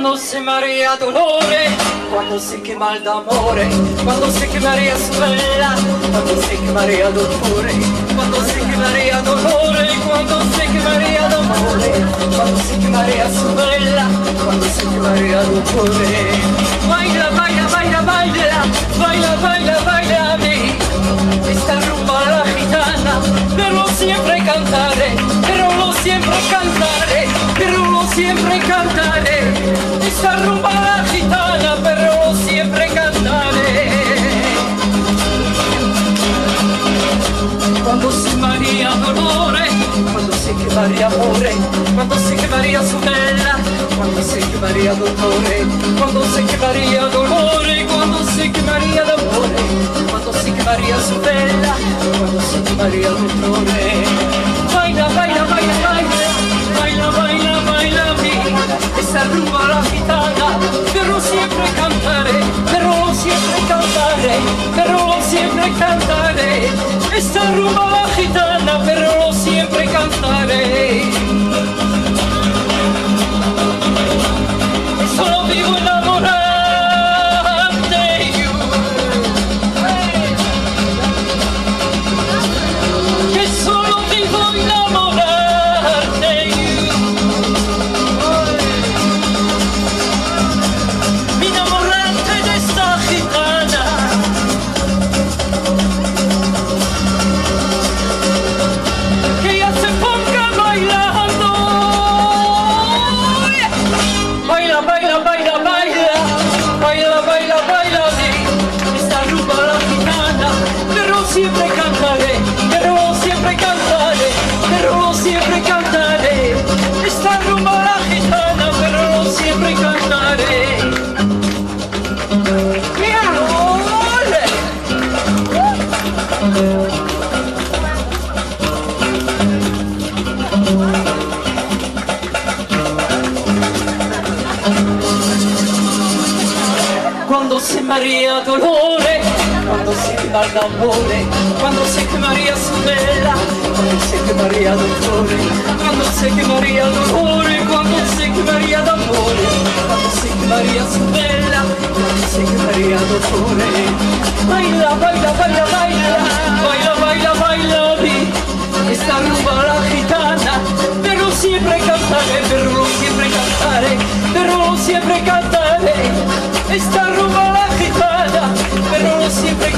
Quando se marea dolore, quando se quema d'amore, quando se quemaria su bella, quando se quemaria dolore, quando se quemaria dolore, quando se quemaria d'amore, quando se quemaria su bella, quando se quemaria dolore. Baila, baila, baila, baila, baila, baila, baila, mi. Esta rumba la gitana, pero siempre cantare, pero siempre cantare, pero siempre cantare. Esta rumba la gitana, pero siempre cantare. Quando si maria dolore, quando si quemaria amore, quando si quemaria su bella, quando si quemaria dolore, quando si quemaria dolore, quando si quemaria d'amore, quando si quemaria su bella, quando si quemaria dolore. Baila, baila, baila, baila, baila, baila, baila, mi. Esta rumba la gitana, pero siempre cantare, pero siempre cantare, pero siempre cantare. Esta rumba la gitana, pero siempre cantare. Solo vivo enamorado de you. Que solo vivo enamorado de you. Enamorarte de esta gitana. Que ya se ponga bailando. Baila, baila, baila, baila, baila, baila, baila, mi. Esta rumba la gitana, pero siempre cantaré, pero siempre cantaré, pero siempre cantaré. Esta rumba la gitana, pero siempre cantaré. Quando se maria dolore, quando si quema d'amore, quando si quemaria su bella, quando si quemaria dolore, quando si quemaria dolore, quando si quemaria d'amore, quando si quemaria su bella, quando si quemaria dolore. Baila, baila, baila, baila, baila, baila, baila, mi. Esta rumba la gitana, pero siempre cantare, pero siempre cantare, pero siempre cantare. Esta rumba la gitana, pero siempre